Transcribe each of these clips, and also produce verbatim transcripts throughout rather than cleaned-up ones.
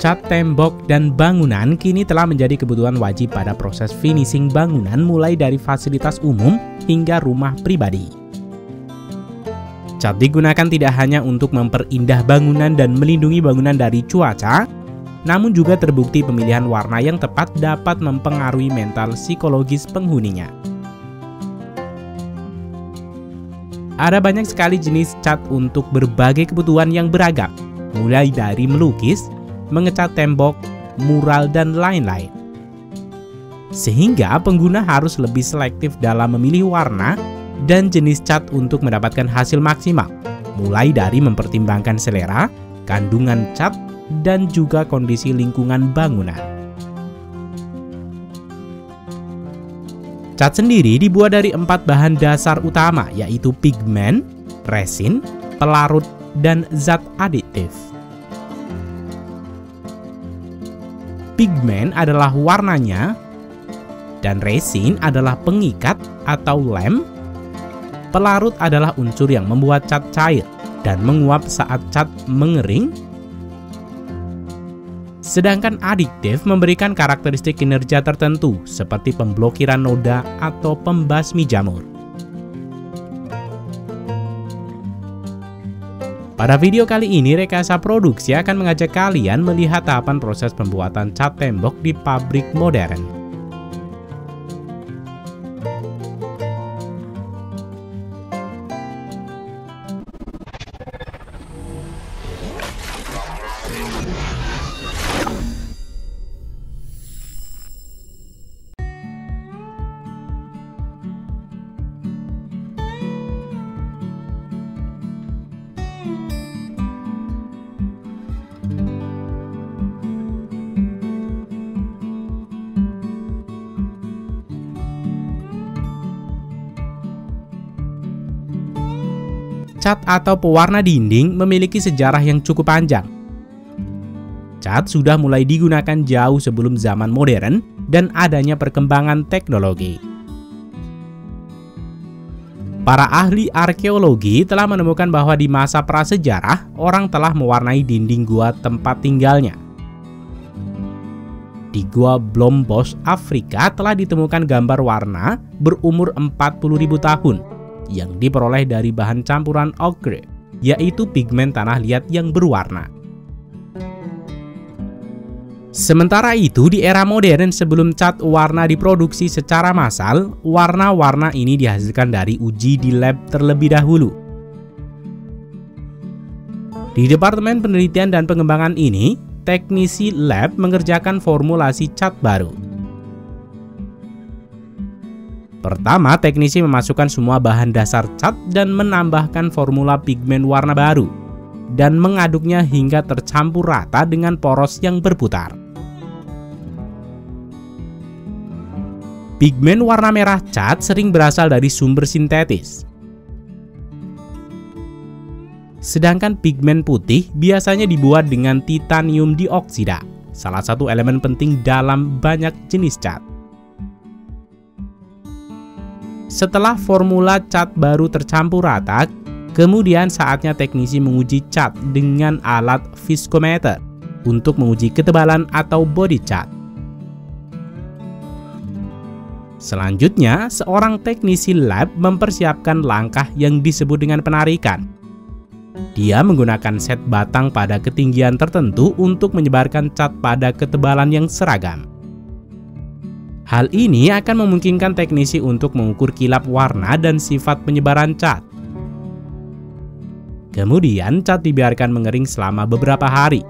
cat tembok dan bangunan kini telah menjadi kebutuhan wajib pada proses finishing bangunan mulai dari fasilitas umum hingga rumah pribadi. Cat digunakan tidak hanya untuk memperindah bangunan dan melindungi bangunan dari cuaca, namun juga terbukti pemilihan warna yang tepat dapat mempengaruhi mental psikologis penghuninya. Ada banyak sekali jenis cat untuk berbagai kebutuhan yang beragam, mulai dari melukis, mengecat tembok, mural, dan lain-lain. Sehingga pengguna harus lebih selektif dalam memilih warna dan jenis cat untuk mendapatkan hasil maksimal, mulai dari mempertimbangkan selera, kandungan cat, dan juga kondisi lingkungan bangunan. Cat sendiri dibuat dari empat bahan dasar utama, yaitu pigmen, resin, pelarut, dan zat aditif. Pigmen adalah warnanya, dan resin adalah pengikat atau lem. Pelarut adalah unsur yang membuat cat cair dan menguap saat cat mengering. Sedangkan adiktif memberikan karakteristik kinerja tertentu seperti pemblokiran noda atau pembasmi jamur. Pada video kali ini, Rekayasa Produksi akan mengajak kalian melihat tahapan proses pembuatan cat tembok di pabrik modern. Cat atau pewarna dinding memiliki sejarah yang cukup panjang. Cat sudah mulai digunakan jauh sebelum zaman modern dan adanya perkembangan teknologi. Para ahli arkeologi telah menemukan bahwa di masa prasejarah, orang telah mewarnai dinding gua tempat tinggalnya. Di Gua Blombos, Afrika telah ditemukan gambar warna berumur empat puluh ribu tahun yang diperoleh dari bahan campuran ochre, yaitu pigmen tanah liat yang berwarna. Sementara itu, di era modern sebelum cat warna diproduksi secara massal, warna-warna ini dihasilkan dari uji di lab terlebih dahulu. Di Departemen Penelitian dan Pengembangan ini, teknisi lab mengerjakan formulasi cat baru. Pertama, teknisi memasukkan semua bahan dasar cat dan menambahkan formula pigmen warna baru dan mengaduknya hingga tercampur rata dengan poros yang berputar. Pigmen warna merah cat sering berasal dari sumber sintetis. Sedangkan pigmen putih biasanya dibuat dengan titanium dioksida, salah satu elemen penting dalam banyak jenis cat. Setelah formula cat baru tercampur rata, kemudian saatnya teknisi menguji cat dengan alat viskometer untuk menguji ketebalan atau body cat. Selanjutnya, seorang teknisi lab mempersiapkan langkah yang disebut dengan penarikan. Dia menggunakan set batang pada ketinggian tertentu untuk menyebarkan cat pada ketebalan yang seragam. Hal ini akan memungkinkan teknisi untuk mengukur kilap warna dan sifat penyebaran cat. Kemudian cat dibiarkan mengering selama beberapa hari.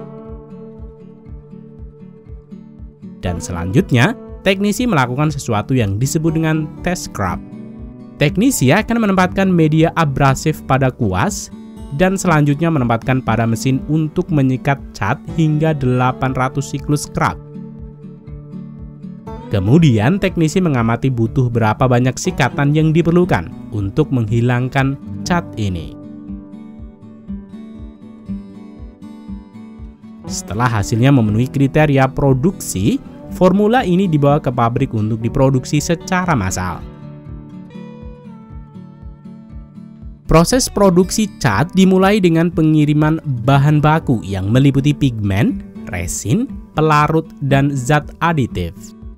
Dan selanjutnya, teknisi melakukan sesuatu yang disebut dengan test scrub. Teknisi akan menempatkan media abrasif pada kuas dan selanjutnya menempatkan pada mesin untuk menyikat cat hingga delapan ratus siklus scrub. Kemudian teknisi mengamati butuh berapa banyak sikatan yang diperlukan untuk menghilangkan cat ini. Setelah hasilnya memenuhi kriteria produksi, formula ini dibawa ke pabrik untuk diproduksi secara massal. Proses produksi cat dimulai dengan pengiriman bahan baku yang meliputi pigmen, resin, pelarut, dan zat aditif.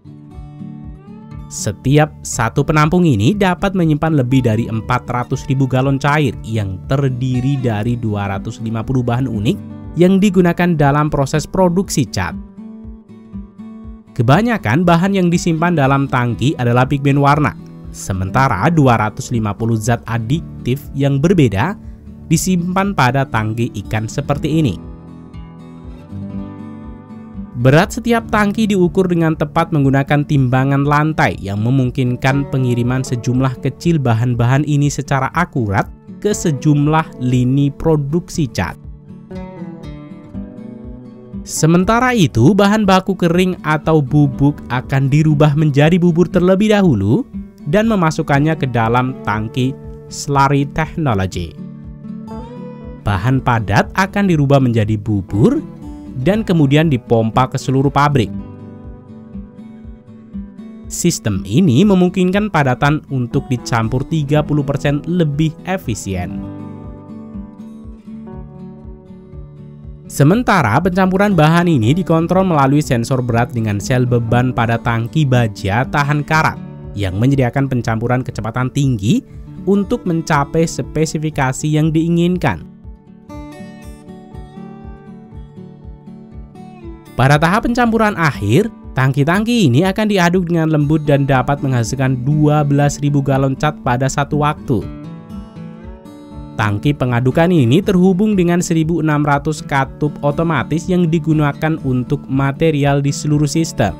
Setiap satu penampung ini dapat menyimpan lebih dari empat ratus ribu galon cair yang terdiri dari dua ratus lima puluh bahan unik yang digunakan dalam proses produksi cat. Kebanyakan bahan yang disimpan dalam tangki adalah pigmen warna, sementara dua ratus lima puluh zat adiktif yang berbeda disimpan pada tangki ikan seperti ini. Berat setiap tangki diukur dengan tepat menggunakan timbangan lantai yang memungkinkan pengiriman sejumlah kecil bahan-bahan ini secara akurat ke sejumlah lini produksi cat. Sementara itu, bahan baku kering atau bubuk akan dirubah menjadi bubur terlebih dahulu dan memasukkannya ke dalam tangki slurry technology. Bahan padat akan dirubah menjadi bubur dan kemudian dipompa ke seluruh pabrik. Sistem ini memungkinkan padatan untuk dicampur tiga puluh persen lebih efisien. Sementara pencampuran bahan ini dikontrol melalui sensor berat dengan sel beban pada tangki baja tahan karat yang menyediakan pencampuran kecepatan tinggi untuk mencapai spesifikasi yang diinginkan. Pada tahap pencampuran akhir, tangki-tangki ini akan diaduk dengan lembut dan dapat menghasilkan dua belas ribu galon cat pada satu waktu. Tangki pengadukan ini terhubung dengan seribu enam ratus katup otomatis yang digunakan untuk material di seluruh sistem.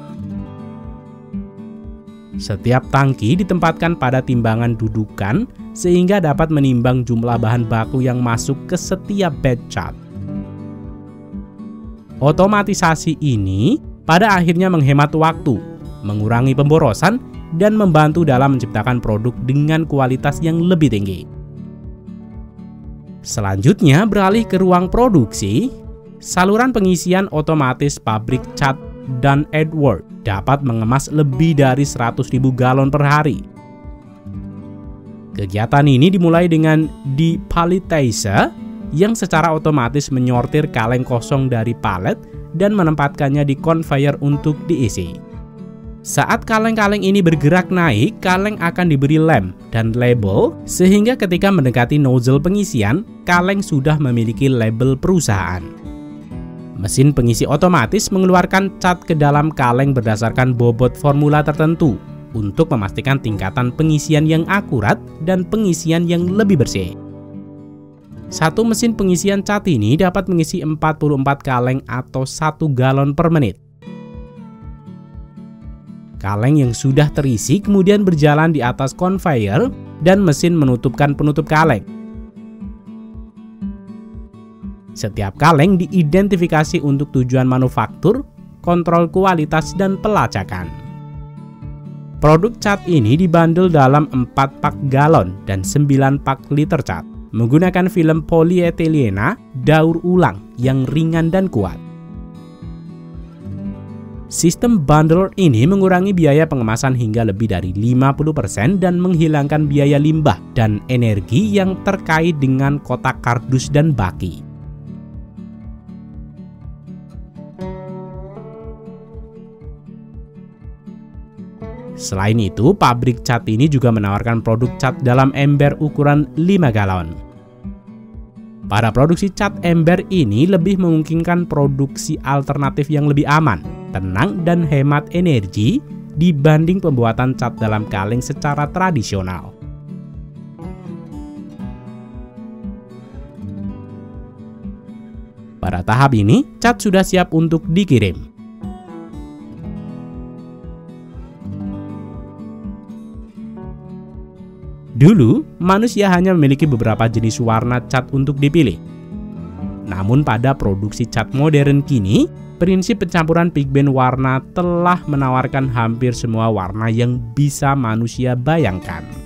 Setiap tangki ditempatkan pada timbangan dudukan sehingga dapat menimbang jumlah bahan baku yang masuk ke setiap batch cat. Otomatisasi ini pada akhirnya menghemat waktu, mengurangi pemborosan, dan membantu dalam menciptakan produk dengan kualitas yang lebih tinggi. Selanjutnya beralih ke ruang produksi, saluran pengisian otomatis pabrik cat dan Edward dapat mengemas lebih dari seratus ribu galon per hari. Kegiatan ini dimulai dengan depalletization yang secara otomatis menyortir kaleng kosong dari palet dan menempatkannya di conveyor untuk diisi. Saat kaleng-kaleng ini bergerak naik, kaleng akan diberi lem dan label sehingga ketika mendekati nozzle pengisian, kaleng sudah memiliki label perusahaan. Mesin pengisi otomatis mengeluarkan cat ke dalam kaleng berdasarkan bobot formula tertentu untuk memastikan tingkatan pengisian yang akurat dan pengisian yang lebih bersih. Satu mesin pengisian cat ini dapat mengisi empat puluh empat kaleng atau satu galon per menit. Kaleng yang sudah terisi kemudian berjalan di atas conveyor dan mesin menutupkan penutup kaleng. Setiap kaleng diidentifikasi untuk tujuan manufaktur, kontrol kualitas, dan pelacakan. Produk cat ini dibandel dalam empat pak galon dan sembilan pak liter cat, menggunakan film polietilena daur ulang yang ringan dan kuat. Sistem bundler ini mengurangi biaya pengemasan hingga lebih dari lima puluh persen dan menghilangkan biaya limbah dan energi yang terkait dengan kotak kardus dan baki. Selain itu, pabrik cat ini juga menawarkan produk cat dalam ember ukuran lima galon. Pada produksi cat ember ini lebih memungkinkan produksi alternatif yang lebih aman, tenang, dan hemat energi dibanding pembuatan cat dalam kaleng secara tradisional. Pada tahap ini, cat sudah siap untuk dikirim. Dulu, manusia hanya memiliki beberapa jenis warna cat untuk dipilih. Namun pada produksi cat modern kini, prinsip pencampuran pigmen warna telah menawarkan hampir semua warna yang bisa manusia bayangkan.